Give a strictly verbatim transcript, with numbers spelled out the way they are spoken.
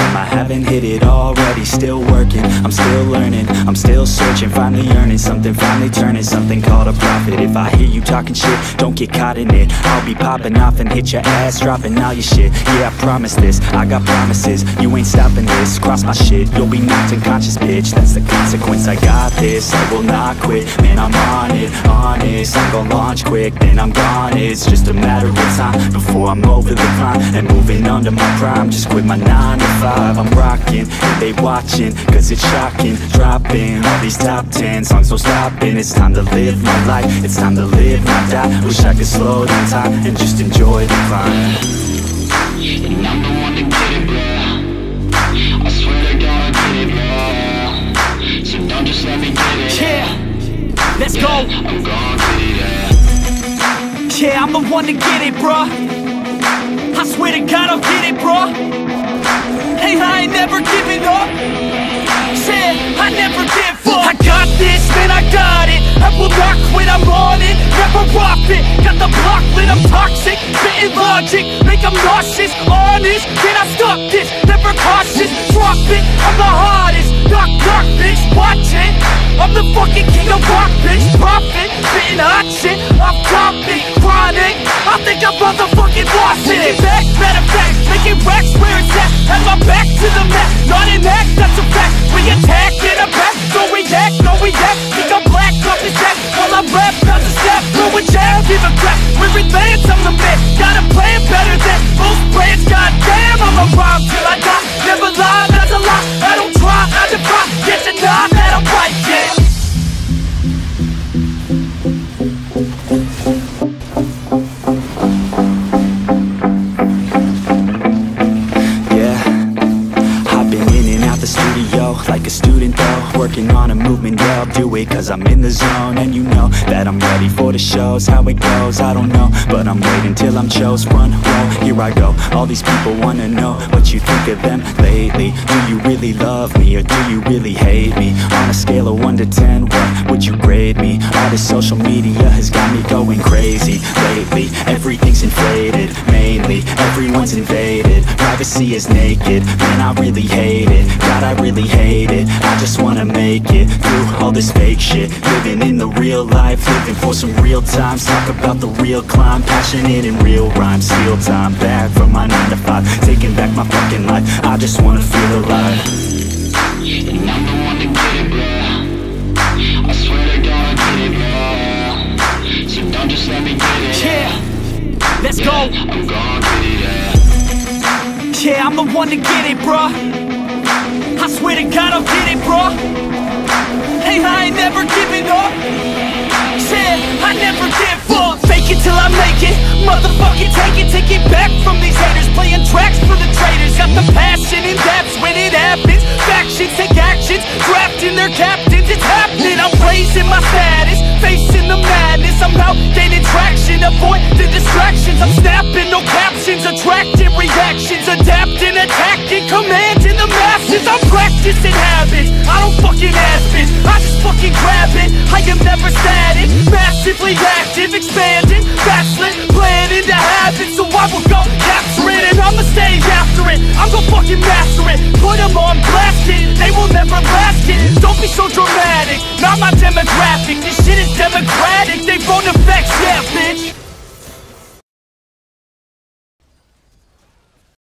am I haven't hit it already. Still working, I'm still learning, I'm still searching, finally earning something, finally turning something called a profit. If I hear you talking shit, don't get caught in it. I'll be popping off and hit your ass, dropping all your shit. Yeah, I promise this, I got promises, you ain't stopping this. Cross my shit, you'll be knocked unconscious, bitch. That's the consequence, I got this, I will not quit. Man, I'm on it, honest, I'm gon' launch quick, then I'm gone. It's just a matter of time before I'm over the climb and moving under my prime. Just quit my nine to five, I'm rocking, and they watching, cause it's shocking. Dropping all these top ten songs, no stopping. It's time to live my life, it's time to live, not die. Wish I could slow down time and just enjoy the climb. And I'm the one to get it, bro. I swear to God I get it, bro. So don't just let me get it. Yeah, let's yeah, go. I'm gon' get it, yeah. Yeah, I'm the one to get it, bro. I swear to God I'll get it, bro. Hey, I ain't never giving up. Said I never give up. I got this, man, I got it. I will not quit, I'm on it. Never rock it. Got the block lit, I'm toxic. Spitting logic, make them nauseous. Honest, can I stop this? Never cautious, drop it. I'm the hardest. Knock, knock, bitch, watch it. I'm the fucking king of rock, bitch. Profit, spitting hot shit. I'm topic, chronic. I think I'm motherfucking lost it. Making back, matter of fact, making racks where it's at. Have my back to the mat, not an act, that's a fact. We attack in a back, don't react, no react. Think I'm black, off his back, while I rap, not to snap. Throw a jab, give a crap. We're advanced, I'm the man. Gotta play it better than most brands. Goddamn, I'm a rhyme till I die. Never lie, that's a lie. I don't try, I defy. Get to die, that I'm right, yeah. Like a student though, working on a movement, yeah, I'll do it cause I'm in the zone. And you know that I'm ready for the shows. How it goes, I don't know, but I'm waiting till I'm chose. Run, roll, here I go. All these people wanna know what you think of them lately. Do you really love me or do you really hate me? On a scale of one to ten, what would you grade me? All this social media has got me going crazy lately. Everything's inflated, mainly everyone's invaded. Privacy is naked, man, I really hate it. God, I really hate it. I just wanna make it through all this fake shit. Living in the real life, living for some real times. Talk about the real climb, passionate in real rhymes. Steal time back from my nine to five, taking back my fucking life. I just wanna feel alive. And I'm the one to get it, bro. I swear to God I get it, bro. So don't just let me get it. Yeah, let's yeah, go. I'm gon' get it, yeah. Yeah, I'm the one to get it, bro. I swear to God I'll get it, bro. Hey, I ain't never giving up. Said I never give up. Fake it till I make it. Motherfucking take it, take it back from these haters. Playing tracks for the traitors. Got the passion in depths when it happens. Factions take actions, drafting their captains. It's happening, I'm raising my status, facing the madness. I'm out gaining traction, avoid the distractions. I'm snapping, no captions, attracting reactions. Adapting, attacking, commanding the masses. I'm practicing habits, I don't fucking ask bitch, I just fucking grab it. I am never static, massively active, expanding, backslid, planning to happen. So I will go capture it and I'ma stay after it. I'm gonna fucking master it, put them on blast it. They will never last